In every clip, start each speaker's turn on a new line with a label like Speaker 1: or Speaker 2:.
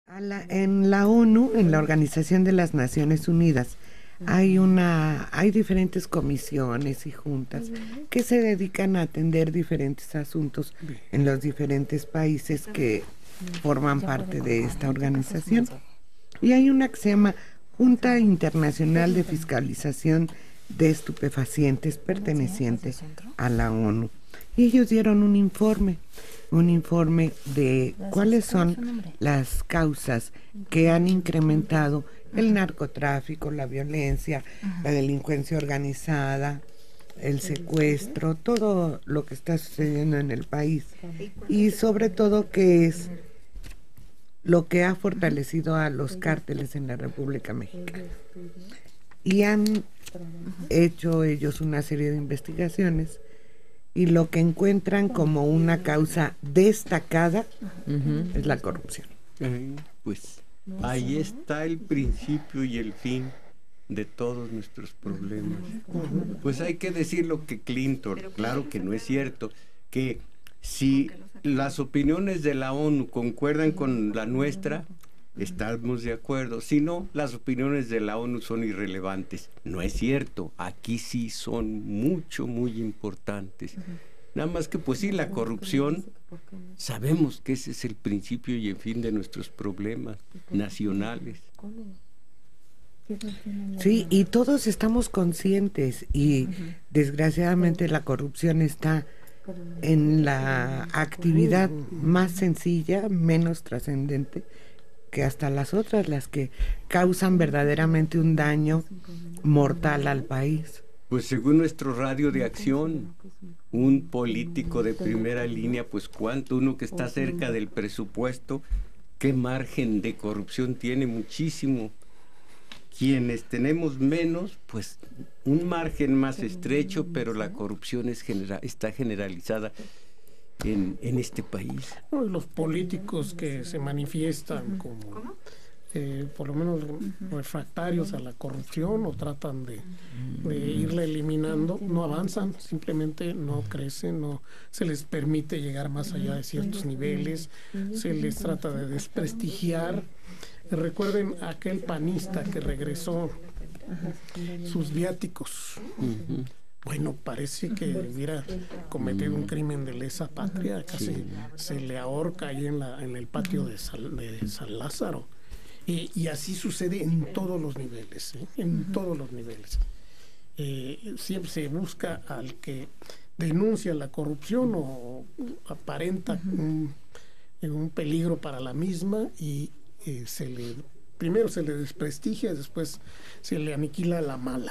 Speaker 1: En la ONU, en la Organización de las Naciones Unidas, hay diferentes comisiones y juntas que se dedican a atender diferentes asuntos en los diferentes países que forman parte de esta organización. Y hay una que se llama Junta Internacional de Fiscalización de Estupefacientes, perteneciente a la ONU. Y ellos dieron un informe de cuáles son las causas que han incrementado el narcotráfico, la violencia, la delincuencia organizada, el secuestro, todo lo que está sucediendo en el país, y sobre todo qué es lo que ha fortalecido a los cárteles en la República Mexicana. Y han hecho ellos una serie de investigaciones, y lo que encuentran como una causa destacada es la corrupción.
Speaker 2: Pues ahí está el principio y el fin de todos nuestros problemas. Pues hay que decir lo que Clinton, claro que no es cierto, que si las opiniones de la ONU concuerdan con la nuestra, estamos de acuerdo. Si no, las opiniones de la ONU son irrelevantes. No es cierto, aquí sí son muy importantes. Nada más que pues sí, la corrupción, sabemos que ese es el principio y el fin de nuestros problemas nacionales.
Speaker 1: Sí, y todos estamos conscientes, y desgraciadamente la corrupción está en la actividad más sencilla, menos trascendente, que hasta las otras, las que causan verdaderamente un daño mortal al país.
Speaker 2: Pues según nuestro radio de acción, un político de primera línea, pues cuánto, uno que está cerca del presupuesto, qué margen de corrupción tiene, muchísimo. Quienes tenemos menos, pues un margen más estrecho, pero la corrupción está generalizada en este país.
Speaker 3: Los políticos que se manifiestan como por lo menos refractarios a la corrupción o tratan de irla eliminando, no avanzan, simplemente no crecen, no se les permite llegar más allá de ciertos niveles, se les trata de desprestigiar. Recuerden aquel panista que regresó sus viáticos. Bueno, parece que hubiera cometido un crimen de lesa patria, casi se le ahorca ahí en el patio de San Lázaro. Y así sucede en todos los niveles, en todos los niveles. Siempre se busca al que denuncia la corrupción o aparenta un peligro para la misma, y primero se le desprestigia, después se le aniquila la mala.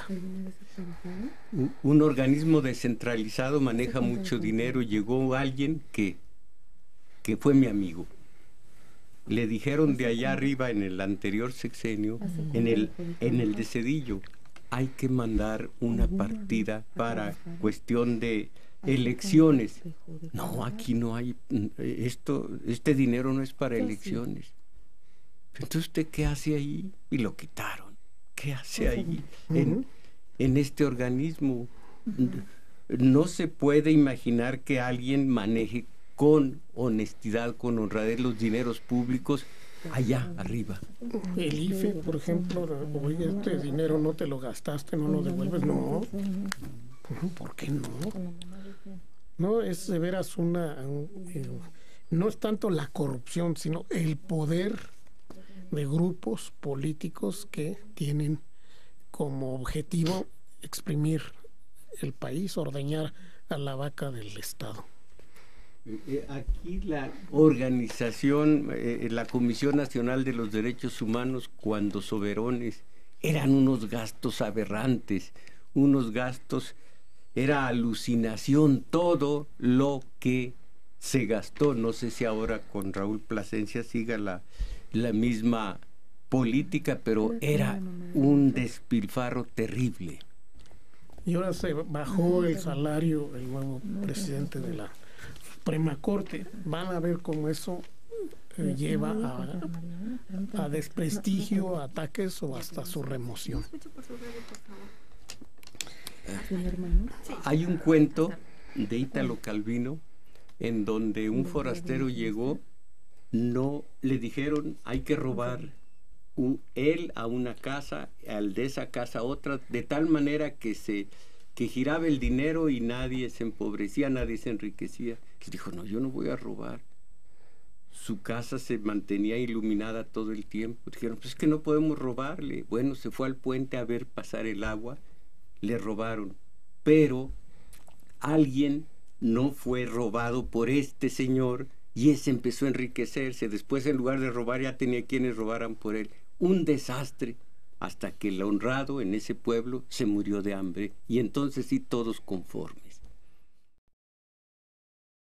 Speaker 2: Un organismo descentralizado maneja mucho dinero. Llegó alguien que fue mi amigo. Le dijeron de allá arriba en el anterior sexenio, en el de Zedillo, hay que mandar una partida para cuestión de elecciones. No, aquí no hay, este dinero no es para elecciones. Entonces, ¿usted qué hace ahí? Y lo quitaron. ¿Qué hace ahí en este organismo? No se puede imaginar que alguien maneje con honestidad, con honradez los dineros públicos allá arriba.
Speaker 3: El IFE, por ejemplo, oye, este dinero no te lo gastaste, no lo devuelves. No. ¿Por qué no? No, es de veras no es tanto la corrupción, sino el poder de grupos políticos que tienen como objetivo exprimir el país, ordeñar a la vaca del Estado.
Speaker 2: Aquí la organización, la Comisión Nacional de los Derechos Humanos, cuando soberones, eran unos gastos aberrantes, unos gastos, era alucinación todo lo que se gastó. No sé si ahora con Raúl Plasencia siga la misma política, pero era un despilfarro terrible.
Speaker 3: Y ahora se bajó el salario el nuevo presidente de la Suprema Corte. Van a ver cómo eso lleva a desprestigio, a ataques o hasta su remoción.
Speaker 2: Hay un cuento de Ítalo Calvino en donde un forastero llegó no le dijeron hay que robar él a una casa, al de esa casa a otra, de tal manera que giraba el dinero y nadie se empobrecía, nadie se enriquecía. Y dijo, no, yo no voy a robar. Su casa se mantenía iluminada todo el tiempo. Dijeron, pues es que no podemos robarle. Bueno, se fue al puente a ver pasar el agua, le robaron. Pero alguien no fue robado por este señor y ese empezó a enriquecerse. Después, en lugar de robar, ya tenía quienes robaran por él. Un desastre, hasta que el honrado en ese pueblo se murió de hambre, y entonces sí, todos conformes.